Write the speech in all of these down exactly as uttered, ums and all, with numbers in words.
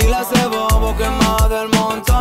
dile a ese bobo que es más del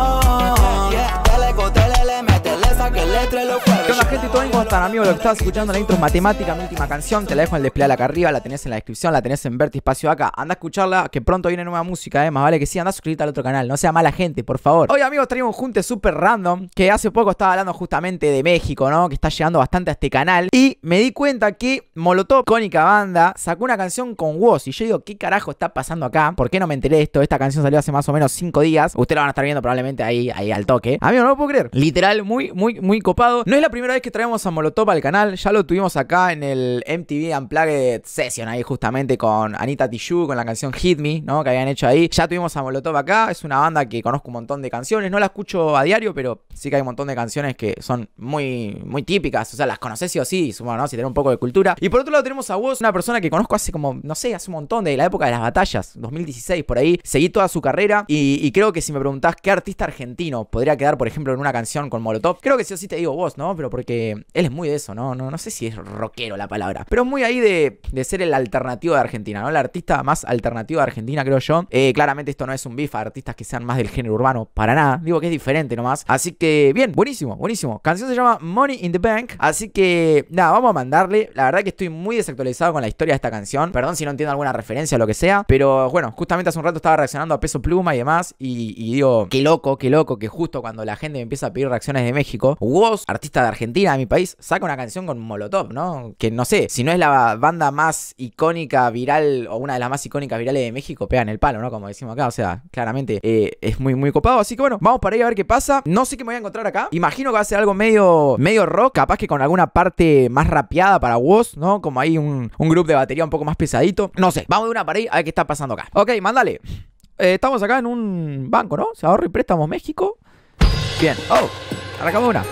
montón. Dale, cótele, métele, saque letra y lo jueves. ¿Qué onda, gente? ¿Todo bien? ¿Cómo están, amigos? Lo que estás escuchando, la intro es Matemática, mi última canción. Te la dejo en el display acá arriba, la tenés en la descripción, la tenés en Verti Espacio acá. Anda a escucharla, que pronto viene nueva música, eh. Más vale que sí, anda a suscribirte al otro canal. No sea mala gente, por favor. Hoy, amigos, traemos un junte súper random, que hace poco estaba hablando justamente de México, ¿no? Que está llegando bastante a este canal. Y me di cuenta que Molotov, icónica banda, sacó una canción con Woz. Y yo digo, ¿qué carajo está pasando acá? ¿Por qué no me enteré de esto? Esta canción salió hace más o menos cinco días. Ustedes la van a estar viendo probablemente ahí, ahí al toque. Amigo, no lo puedo creer. Literal, muy, muy, muy copado. No es la primera vez que traemos a Molotov al canal. Ya lo tuvimos acá en el M T V Unplugged Session, ahí justamente con Anita Tijoux, con la canción Hit Me, ¿no? Que habían hecho ahí. Ya tuvimos a Molotov acá. Es una banda que conozco un montón de canciones. No la escucho a diario, pero sí que hay un montón de canciones que son muy, muy típicas. O sea, las conocés sí o sí, bueno, ¿no? Si tenés un poco de cultura. Y por otro lado tenemos a Woz, una persona que conozco hace como, no sé, hace un montón, de la época de las batallas, dos mil dieciséis, por ahí. Seguí toda su carrera y, y creo que si me preguntás qué artista argentino podría quedar, por ejemplo, en una canción con Molotov, creo que sí o sí te digo Woz, ¿no? Pero porque él es muy de eso, ¿no? No, no sé si es rockero la palabra, pero es muy ahí de, de ser el alternativo de Argentina, ¿no? El artista más alternativo de Argentina, creo yo. Eh, claramente esto no es un beef a artistas que sean más del género urbano, para nada. Digo que es diferente nomás. Así que, bien, buenísimo, buenísimo. Canción se llama Money in the Bank. Así que, nada, vamos a mandarle. La verdad que estoy muy desactualizado con la historia de esta canción. Perdón si no entiendo alguna referencia o lo que sea. Pero bueno, justamente hace un rato estaba reaccionando a Peso Pluma y demás. Y, y digo, qué loco, qué loco que justo cuando la gente me empieza a pedir reacciones de México, Woz, artista de Argentina, de mi país, saca una canción con Molotov, ¿no? Que no sé, si no es la banda más icónica, viral, o una de las más icónicas virales de México, pegan el palo, ¿no? Como decimos acá, o sea, claramente eh, es muy, muy copado. Así que bueno, vamos para ahí a ver qué pasa. No sé qué me voy a encontrar acá. Imagino que va a ser algo medio, medio rock, capaz que con alguna parte más rapeada para Woz, ¿no? Como ahí un, un grupo de batería un poco más pesadito. No sé, vamos de una para ahí a ver qué está pasando acá. Ok, mándale. Eh, estamos acá en un banco, ¿no? Se ahorra y préstamos México. Bien. Oh, arrancamos una.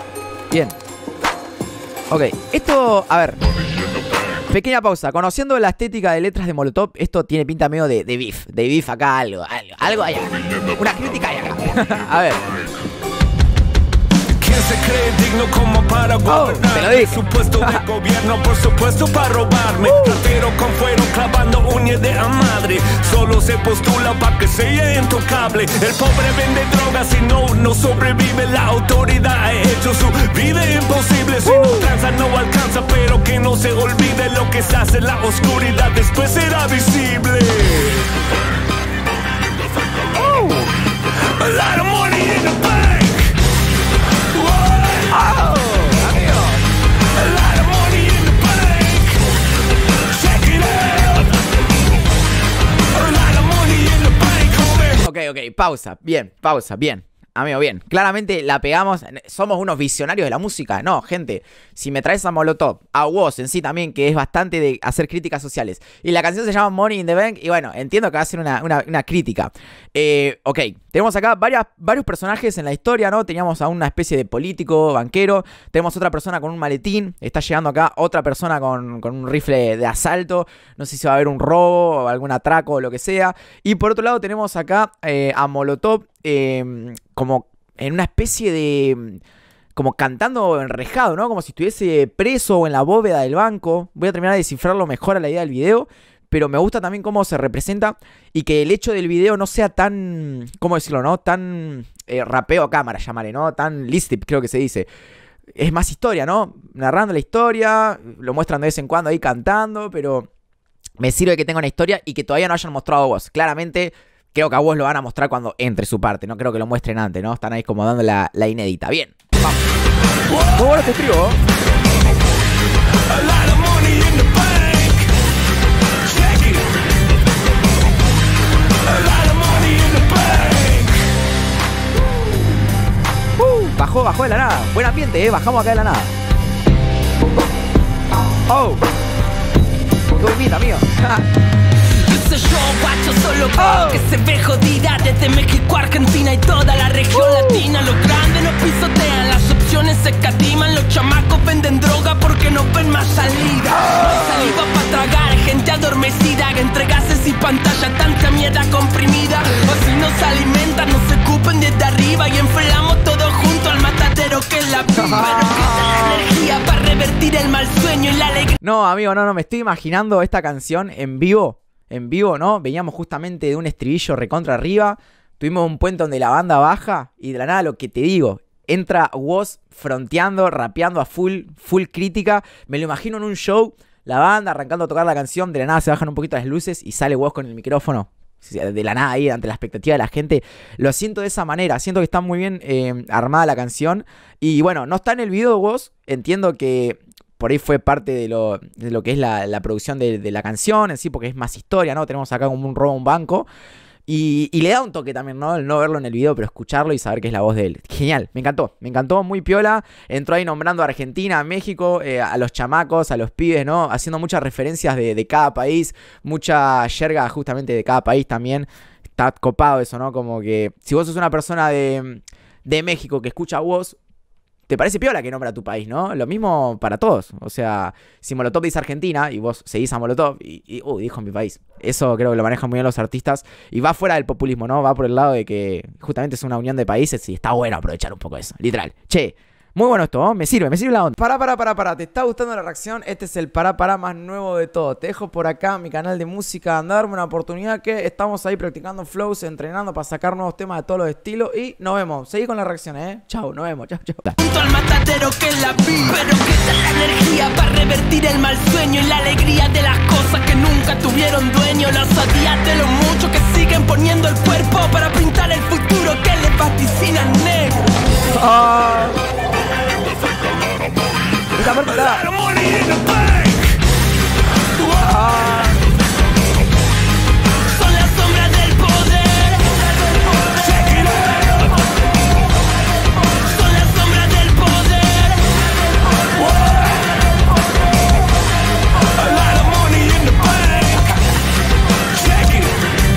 Bien. Ok, esto, a ver. Pequeña pausa. Conociendo la estética de letras de Molotov, esto tiene pinta medio de, de beef. De beef acá, algo. Algo, algo hay acá. Una crítica hay acá. A ver. Se cree digno como para gobernar. Oh, te lo dije. Supuesto de gobierno, por supuesto para robarme. uh. Ratero con fuero clavando uñas de a madre. Solo se postula para que sea intocable. El pobre vende drogas y no, no sobrevive. La autoridad ha hecho su vida imposible. Si uh. no tranza no alcanza, pero que no se olvide lo que se hace en la oscuridad. Después será visible. uh. A lot of money in the bank. Oh, amigo. A lot of money in the bank. Check it out. A lot of money in the bank, homie. Ok, ok, pausa, bien, pausa, bien. Amigo, bien, claramente la pegamos. Somos unos visionarios de la música. No, gente, si me traes a Molotov, a Woz en sí también, que es bastante de hacer críticas sociales, y la canción se llama Money in the Bank, y bueno, entiendo que va a ser una, una, una crítica. eh, Ok, tenemos acá varias, varios personajes en la historia, ¿no? Teníamos a una especie de político, banquero. Tenemos otra persona con un maletín. Está llegando acá otra persona con, con un rifle de asalto. No sé si va a haber un robo o algún atraco o lo que sea. Y por otro lado tenemos acá eh, a Molotov eh, como en una especie de... como cantando enrejado, ¿no? Como si estuviese preso o en la bóveda del banco. Voy a terminar de descifrarlo mejor a la idea del video. Pero me gusta también cómo se representa y que el hecho del video no sea tan, ¿cómo decirlo, no? Tan eh, rapeo a cámara, llamaré, ¿no? Tan listed, creo que se dice. Es más historia, ¿no? Narrando la historia, lo muestran de vez en cuando ahí cantando, pero me sirve que tenga una historia y que todavía no hayan mostrado a Woz. Claramente, creo que a Woz lo van a mostrar cuando entre su parte, no creo que lo muestren antes, ¿no? Están ahí como dando la, la inédita. Bien, vamos. Muy bueno este trío. Bajó, bajó de la nada. Buen ambiente, eh. Bajamos acá de la nada. Oh. Qué bonita, amigo. Yo guacho, solo creo oh. que se ve jodida. Desde México, Argentina y toda la región uh. latina. Los grandes no pisotean, las opciones se escatiman. Los chamacos venden droga porque no ven más salida. oh. Saliva para tragar, gente adormecida. Entre gases y pantalla, tanta mierda comprimida. O si nos alimentan, nos escupen desde arriba. Y enfriamos todo junto al matadero que es la vida. Pero queda la energía para revertir el mal sueño y la alegría. No, amigo, no, no, me estoy imaginando esta canción en vivo. en vivo, ¿no? Veníamos justamente de un estribillo recontra arriba. Tuvimos un puente donde la banda baja y de la nada, lo que te digo, entra Woz fronteando, rapeando a full, full crítica. Me lo imagino en un show, la banda arrancando a tocar la canción, de la nada se bajan un poquito las luces y sale Woz con el micrófono. De la nada ahí, ante la expectativa de la gente. Lo siento de esa manera, siento que está muy bien eh, armada la canción. Y bueno, no está en el video Woz, entiendo que por ahí fue parte de lo, de lo que es la, la producción de, de la canción en sí, porque es más historia, ¿no? Tenemos acá como un robo a un banco. Y, y le da un toque también, ¿no? El no verlo en el video, pero escucharlo y saber que es la voz de él. Genial, me encantó, me encantó, muy piola. Entró ahí nombrando a Argentina, a México, eh, a los chamacos, a los pibes, ¿no? Haciendo muchas referencias de, de cada país, mucha yerga justamente de cada país también. Está copado eso, ¿no? Como que si vos sos una persona de, de México que escucha Woz, te parece piola que nombra a tu país, ¿no? Lo mismo para todos. O sea, si Molotov dice Argentina y vos seguís a Molotov y, y uh, dijo mi país. Eso creo que lo manejan muy bien los artistas. Y va fuera del populismo, ¿no? Va por el lado de que justamente es una unión de países y está bueno aprovechar un poco eso. Literal. Che, muy bueno esto, ¿no? Me sirve, me sirve la onda. Pará, pará, pará, pará. ¿Te está gustando la reacción? Este es el pará, pará más nuevo de todo. Te dejo por acá mi canal de música. Anda a darme una oportunidad que estamos ahí practicando flows, entrenando para sacar nuevos temas de todos los estilos. Y nos vemos. Seguí con las reacciones, ¿eh? Chau, nos vemos. Chau, chau. Junto al matadero que la vi, pero que da la energía para revertir el mal sueño y la alegría de las cosas que nunca tuvieron dueño. Los odias de lo mucho que siguen poniendo el cuerpo para pintar el futuro que les vaticinan negro. Oh. Esta parte está. Ah. Son las sombras del poder. Son las sombras del poder. A lot of money in the bank. Check it.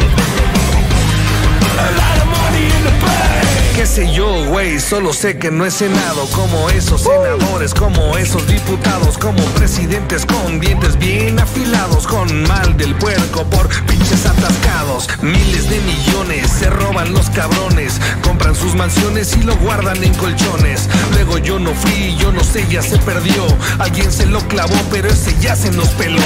A lot of money in the bank. Qué sé yo, güey, solo sé que no he cenado como esos senadores, como esos diputados, como presidentes con dientes bien afilados, con mal del puerco por pinches atascados. Miles de millones se roban los cabrones, compran sus mansiones y lo guardan en colchones. Luego yo no fui, yo no sé, ya se perdió. Alguien se lo clavó, pero ese ya se nos peló.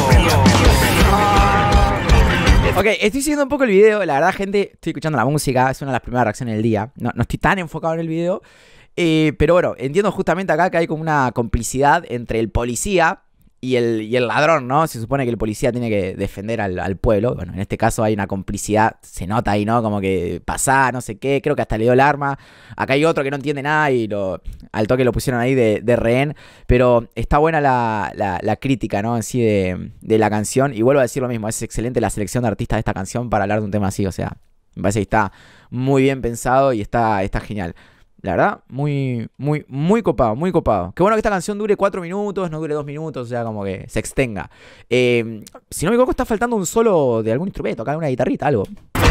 Ok, estoy siguiendo un poco el video. La verdad, gente, estoy escuchando la música. Es una de las primeras reacciones del día. No, no estoy tan enfocado en el video. Eh, pero bueno, entiendo justamente acá que hay como una complicidad entre el policía y el, y el ladrón, ¿no? Se supone que el policía tiene que defender al, al pueblo. Bueno, en este caso hay una complicidad. Se nota ahí, ¿no? Como que pasá, no sé qué. Creo que hasta le dio el arma. Acá hay otro que no entiende nada y lo, al toque lo pusieron ahí de, de rehén. Pero está buena la, la, la crítica, ¿no? En sí de, de la canción. Y vuelvo a decir lo mismo. Es excelente la selección de artistas de esta canción para hablar de un tema así. O sea, me parece que está muy bien pensado y está, está genial. La verdad, muy, muy, muy copado, muy copado. Qué bueno que esta canción dure cuatro minutos, no dure dos minutos, o sea, como que se extenga. Eh, si no me equivoco, está faltando un solo de algún instrumento, acá una guitarrita, algo.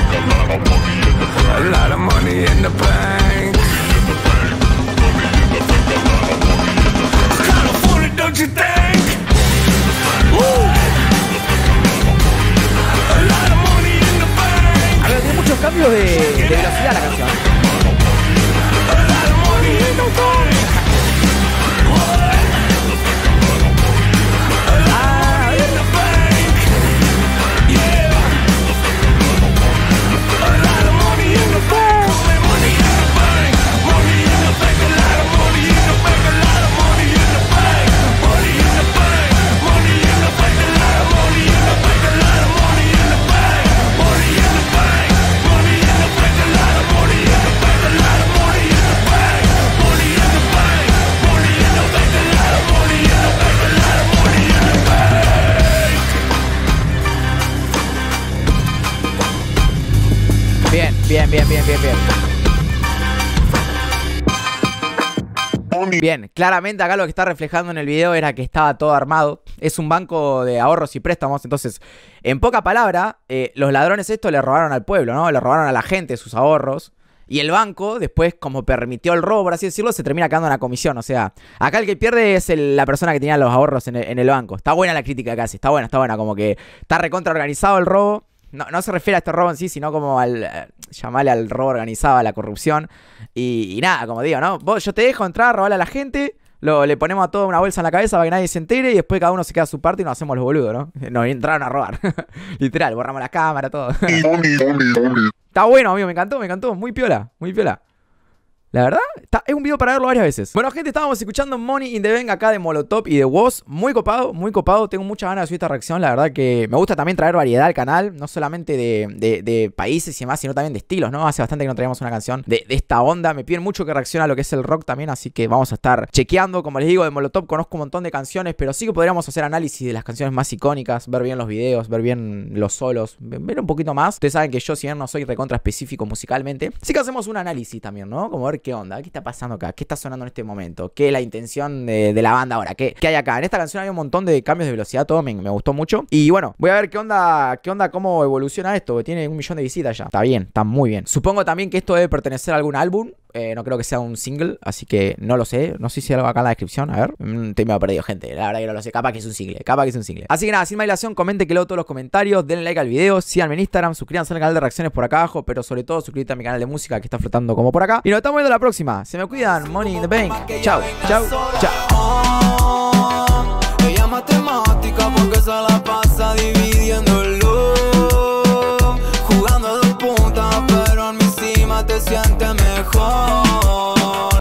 A lot of money in the bank. California, don't you think? A lot of money in the bank. A ver, tiene muchos cambios de, de velocidad la canción. Bien, bien, bien, bien, bien, bien. Bien, claramente acá lo que está reflejando en el video era que estaba todo armado. Es un banco de ahorros y préstamos. Entonces, en poca palabra, eh, los ladrones esto le robaron al pueblo, ¿no? Le robaron a la gente sus ahorros. Y el banco, después, como permitió el robo, por así decirlo, se termina quedando en la comisión. O sea, acá el que pierde es el, la persona que tenía los ahorros en el, en el banco. Está buena la crítica casi, está buena, está buena. Como que está recontra organizado el robo. No, no se refiere a este robo en sí, sino como al eh, llamarle al robo organizado, a la corrupción. Y, y nada, como digo, ¿no? Vos, yo te dejo entrar, robarle a la gente, lo, le ponemos a todo una bolsa en la cabeza para que nadie se entere y después cada uno se queda a su parte y nos hacemos los boludos, ¿no? Nos entraron a robar. Literal, borramos la cámara, todo. Está bueno, amigo, me encantó, me encantó. Muy piola, muy piola. La verdad, está, es un video para verlo varias veces. Bueno, gente, estábamos escuchando Money in the Bank acá de Molotov y de Woz. Muy copado, muy copado. Tengo muchas ganas de subir esta reacción. La verdad que me gusta también traer variedad al canal. No solamente de, de, de países y demás, sino también de estilos, ¿no? Hace bastante que no traíamos una canción de, de esta onda. Me piden mucho que reaccione a lo que es el rock también. Así que vamos a estar chequeando. Como les digo, de Molotov conozco un montón de canciones, pero sí que podríamos hacer análisis de las canciones más icónicas. Ver bien los videos, ver bien los solos. Ver un poquito más. Ustedes saben que yo, si bien no soy recontra específico musicalmente, sí que hacemos un análisis también, ¿no? Como ver qué onda, qué está pasando acá, qué está sonando en este momento, qué es la intención de, de la banda ahora, ¿Qué, qué hay acá. En esta canción hay un montón de cambios de velocidad, todo me, me gustó mucho. Y bueno, voy a ver qué onda, qué onda, cómo evoluciona esto. Tiene un millón de visitas ya. Está bien, está muy bien. Supongo también que esto debe pertenecer a algún álbum. Eh, no creo que sea un single, así que no lo sé. No sé si hay algo acá en la descripción. A ver, mm, estoy medio perdido, gente. La verdad que no lo sé. Capaz que es un single, capaz que es un single. Así que nada, sin más dilación, comenten que leo todos los comentarios, denle like al video, síganme en Instagram, suscríbanse al canal de reacciones por acá abajo, pero sobre todo suscríbete a mi canal de música que está flotando como por acá. Y nos estamos viendo la próxima. Se me cuidan. Money in the Bank. Chau, chau, chau. Ella es matemática porque se la pasa dividiendo